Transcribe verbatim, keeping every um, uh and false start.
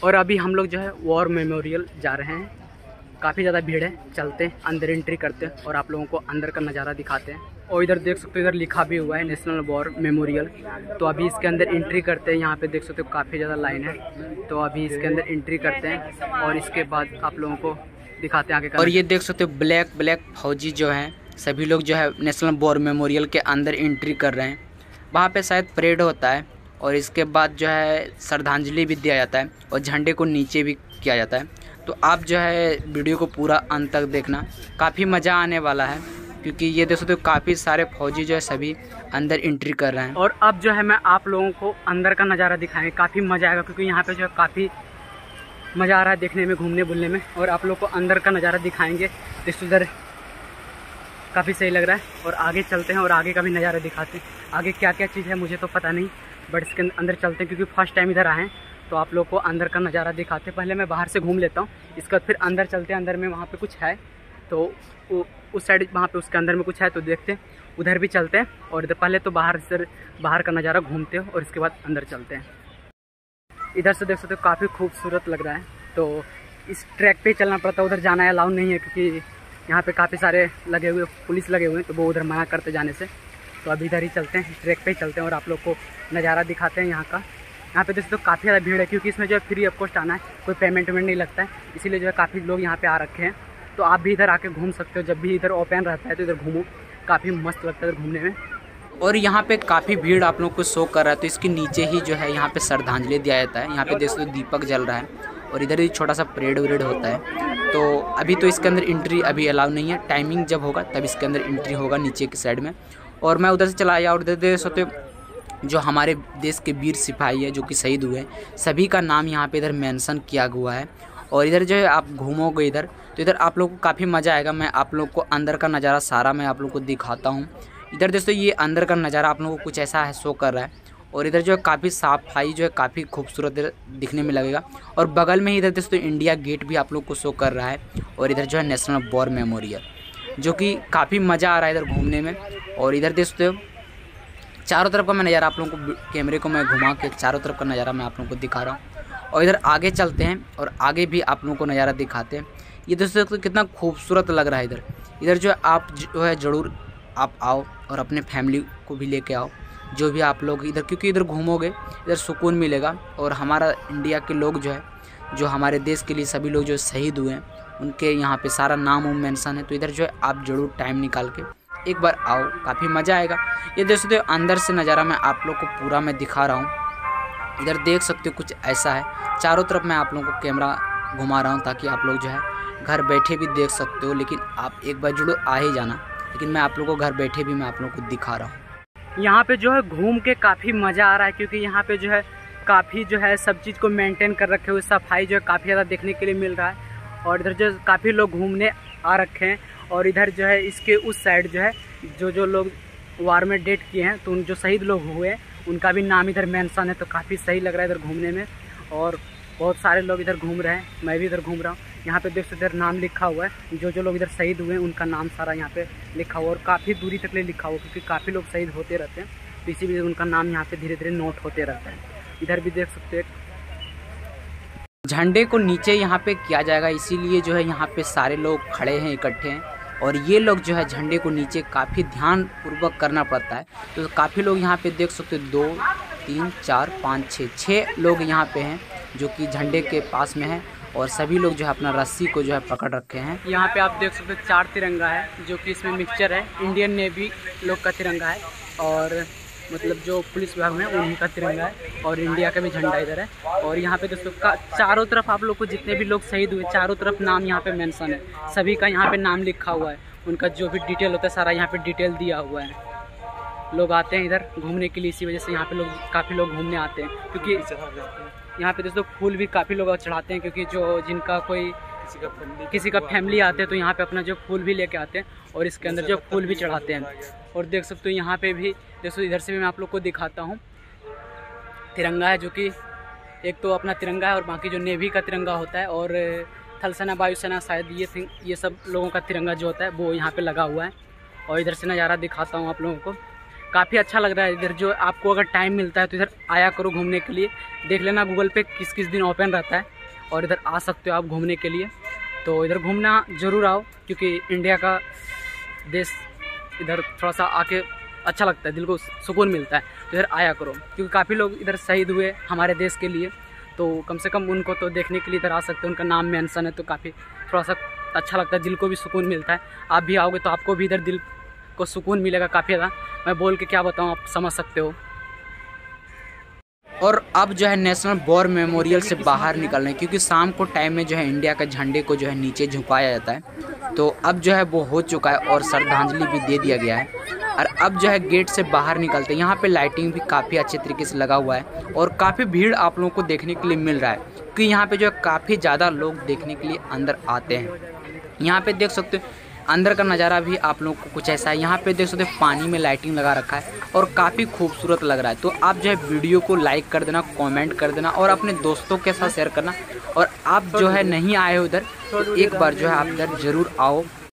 और अभी हम लोग जो है वॉर मेमोरियल जा रहे हैं। काफ़ी ज़्यादा भीड़ है, चलते हैं अंदर एंट्री करते हैं और आप लोगों को अंदर का नज़ारा दिखाते हैं। और इधर देख सकते हो, इधर लिखा भी हुआ है नेशनल वॉर मेमोरियल। तो अभी इसके अंदर एंट्री करते हैं। यहाँ पे देख सकते हो काफ़ी ज़्यादा लाइन है, तो अभी इसके अंदर एंट्री करते हैं और इसके बाद आप लोगों को दिखाते हैं आगे का। और ये देख सकते हो ब्लैक ब्लैक फौजी जो हैं सभी लोग जो है नेशनल वॉर मेमोरियल के अंदर एंट्री कर रहे हैं। वहाँ पे शायद परेड होता है और इसके बाद जो है श्रद्धांजलि भी दिया जाता है और झंडे को नीचे भी किया जाता है। तो आप जो है वीडियो को पूरा अंत तक देखना, काफ़ी मज़ा आने वाला है क्योंकि ये देख सकते हो काफ़ी सारे फौजी जो है सभी अंदर एंट्री कर रहे हैं। और अब जो है मैं आप लोगों को अंदर का नज़ारा दिखाएंगे, काफ़ी मज़ा आएगा क्योंकि यहाँ पे जो है काफ़ी मज़ा आ रहा है देखने में, घूमने बुलने में। और आप लोग को अंदर का नज़ारा दिखाएंगे, इस उधर काफ़ी सही लग रहा है। और आगे चलते हैं और आगे का भी नज़ारा दिखाते हैं। आगे क्या क्या चीज़ है मुझे तो पता नहीं, बट इसके अंदर चलते हैं क्योंकि फर्स्ट टाइम इधर आए हैं। तो आप लोग को अंदर का नज़ारा दिखाते हैं। पहले मैं बाहर से घूम लेता हूँ, इसके बाद फिर अंदर चलते हैं। अंदर में वहाँ पे कुछ है, तो उस साइड वहाँ पे उसके अंदर में कुछ है, तो देखते हैं, उधर भी चलते हैं। और इधर पहले तो बाहर से बाहर का नज़ारा घूमते हो और इसके बाद अंदर चलते हैं। इधर से देख सकते हो काफ़ी खूबसूरत लग रहा है। तो इस ट्रैक पे चलना पड़ता है, उधर जाना अलाउ नहीं है क्योंकि यहाँ पे काफ़ी सारे लगे हुए पुलिस लगे हुए हैं, तो वो उधर मना करते जाने से। तो अभी इधर ही चलते हैं, ट्रैक पे ही चलते हैं और आप लोग को नज़ारा दिखाते हैं यहाँ का। यहाँ पे दोस्तों काफ़ी ज़्यादा भीड़ है क्योंकि इसमें जो है फ्री ऑफ कॉस्ट आना है, कोई पेमेंट वेमेंट नहीं लगता है, इसीलिए जो है काफ़ी लोग यहाँ पे आ रखे हैं। तो आप भी इधर आके घूम सकते हो, जब भी इधर ओपन रहता है तो इधर घूमो, काफ़ी मस्त लगता है इधर घूमने में। और यहाँ पे काफ़ी भीड़ आप लोग को शो कर रहा है, तो इसके नीचे ही जो है यहाँ पे श्रद्धांजलि दिया जाता है। यहाँ पे देख सकते हो दीपक जल रहा है और इधर ही छोटा सा परेड वरेड होता है। तो अभी तो इसके अंदर एंट्री अभी अलाउ नहीं है, टाइमिंग जब होगा तब इसके अंदर एंट्री होगा नीचे की साइड में। और मैं उधर से चला आया और इधर देख सकते हो जो हमारे देश के वीर सिपाही है जो कि शहीद हुए, सभी का नाम यहाँ पे इधर मेंशन किया हुआ है। और इधर जो है आप घूमोगे इधर, तो इधर आप लोग को काफ़ी मज़ा आएगा। मैं आप लोग को अंदर का नज़ारा सारा मैं आप लोग को दिखाता हूँ। इधर दोस्तों ये अंदर का नज़ारा आप लोगों को कुछ ऐसा है शो कर रहा है। और इधर जो है काफ़ी सफाई जो है काफ़ी खूबसूरत दिखने में लगेगा। और बगल में ही इधर दोस्तों इंडिया गेट भी आप लोग को शो कर रहा है। और इधर जो है नेशनल वॉर मेमोरियल, जो कि काफ़ी मज़ा आ रहा है इधर घूमने में। और इधर दोस्तों चारों तरफ का मैं नज़ारा आप लोगों को, कैमरे को मैं घुमा के चारों तरफ का नज़ारा मैं आप लोगों को दिखा रहा हूँ। और इधर आगे चलते हैं और आगे भी आप लोगों को नज़ारा दिखाते हैं। ये दोस्तों तो कितना खूबसूरत लग रहा है इधर। इधर जो है आप जो है ज़रूर आप आओ और अपने फैमिली को भी लेके आओ, जो भी आप लोग इधर, क्योंकि इधर घूमोगे इधर सुकून मिलेगा। और हमारा इंडिया के लोग जो है, जो हमारे देश के लिए सभी लोग जो शहीद हुए हैं, उनके यहाँ पे सारा नाम उम मेंशन है। तो इधर जो है आप ज़रूर टाइम निकाल के एक बार आओ, काफ़ी मज़ा आएगा। ये देख सकते हो अंदर से नज़ारा मैं आप लोग को पूरा मैं दिखा रहा हूँ। इधर देख सकते हो कुछ ऐसा है, चारों तरफ मैं आप लोगों को कैमरा घुमा रहा हूँ ताकि आप लोग जो है घर बैठे भी देख सकते हो। लेकिन आप एक बार जरूर आ ही जाना, लेकिन मैं आप लोगों को घर बैठे भी मैं आप लोगों को दिखा रहा हूँ। यहाँ पे जो है घूम के काफ़ी मज़ा आ रहा है क्योंकि यहाँ पे जो है काफ़ी जो है सब चीज़ को मेंटेन कर रखे हुए, सफाई जो है काफ़ी ज़्यादा देखने के लिए मिल रहा है। और इधर जो काफ़ी लोग घूमने आ रखे हैं। और इधर जो है इसके उस साइड जो है जो जो लोग वार में डेट किए हैं, तो उन जो शहीद लोग हुए हैं उनका भी नाम इधर मेंशन है। तो काफ़ी सही लग रहा है इधर घूमने में। और बहुत सारे लोग इधर घूम रहे हैं, मैं भी इधर घूम रहा हूँ। यहाँ पे देख सकते इधर नाम लिखा हुआ है, जो जो लोग इधर शहीद हुए हैं उनका नाम सारा यहाँ पे लिखा हुआ। और काफ़ी दूरी तक ले लिखा हुआ क्योंकि काफ़ी लोग शहीद होते रहते हैं, तो इसीलिए उनका नाम यहाँ पे धीरे धीरे नोट होते रहता है। इधर भी देख सकते हैं झंडे को नीचे यहाँ पे किया जाएगा, इसीलिए जो है यहाँ पे सारे लोग खड़े हैं, इकट्ठे हैं। और ये लोग जो है झंडे को नीचे काफ़ी ध्यान पूर्वक करना पड़ता है। तो काफ़ी लोग यहाँ पे देख सकते हो, दो तीन चार पाँच छः छः लोग यहाँ पे हैं जो कि झंडे के पास में हैं। और सभी लोग जो है अपना रस्सी को जो है पकड़ रखे हैं। यहाँ पे आप देख सकते हो चार तिरंगा है, जो कि इसमें मिक्सचर है, इंडियन नेवी लोग का तिरंगा है और मतलब जो पुलिस विभाग में उन्हीं का तिरंगा है। और इंडिया का भी झंडा इधर है। और यहाँ पे दोस्तों का चारों तरफ आप लोग को जितने भी लोग शहीद हुए चारों तरफ नाम यहाँ पे मेंशन है, सभी का यहाँ पे नाम लिखा हुआ है। उनका जो भी डिटेल होता है सारा यहाँ पे डिटेल दिया हुआ है। लोग आते हैं इधर घूमने के लिए, इसी वजह से यहाँ पे लोग काफ़ी लोग घूमने आते हैं क्योंकि यहाँ पे दोस्तों फूल भी काफ़ी लोग चढ़ाते हैं क्योंकि जो जिनका कोई किसी का फैमिली किसी का फैमिली आते हैं तो यहाँ पे अपना जो फूल भी लेके आते हैं और इसके अंदर जो फूल भी चढ़ाते हैं। और देख सकते हो यहाँ पे भी देखो, इधर से भी मैं आप लोग को दिखाता हूँ, तिरंगा है जो कि एक तो अपना तिरंगा है और बाकी जो नेवी का तिरंगा होता है और थल सेना वायुसेना शायद ये ये सब लोगों का तिरंगा जो होता है वो यहाँ पे लगा हुआ है। और इधर से नज़ारा दिखाता हूँ आप लोगों को, काफ़ी अच्छा लग रहा है इधर। जो आपको अगर टाइम मिलता है तो इधर आया करो घूमने के लिए। देख लेना गूगल पे किस किस दिन ओपन रहता है और इधर आ सकते हो आप घूमने के लिए। तो इधर घूमना ज़रूर आओ, क्योंकि इंडिया का देश इधर थोड़ा सा आके अच्छा लगता है, दिल को सुकून मिलता है। तो इधर आया करो, क्योंकि काफ़ी लोग इधर शहीद हुए हमारे देश के लिए, तो कम से कम उनको तो देखने के लिए इधर आ सकते हैं। उनका नाम मेंशन है तो काफ़ी थोड़ा सा अच्छा लगता है, दिल को भी सुकून मिलता है। आप भी आओगे तो आपको भी इधर दिल को सुकून मिलेगा काफ़ी ज़्यादा। मैं बोल के क्या बताऊँ, आप समझ सकते हो। और अब जो है नेशनल वॉर मेमोरियल से बाहर निकल रहे हैं, क्योंकि शाम को टाइम में जो है इंडिया के झंडे को जो है नीचे झुकाया जाता है। तो अब जो है वो हो चुका है और श्रद्धांजलि भी दे दिया गया है। और अब जो है गेट से बाहर निकलते हैं। यहाँ पे लाइटिंग भी काफ़ी अच्छे तरीके से लगा हुआ है और काफ़ी भीड़ आप लोगों को देखने के लिए मिल रहा है, क्योंकि यहाँ पे जो है काफ़ी ज़्यादा लोग देखने के लिए अंदर आते हैं। यहाँ पे देख सकते हो अंदर का नज़ारा भी आप लोगों को कुछ ऐसा है। यहाँ पे देख सकते हो पानी में लाइटिंग लगा रखा है और काफ़ी खूबसूरत लग रहा है। तो आप जो है वीडियो को लाइक कर देना, कमेंट कर देना और अपने दोस्तों के साथ शेयर करना। और आप जो है नहीं आए हो उधर, तो एक बार जो है आप इधर ज़रूर आओ।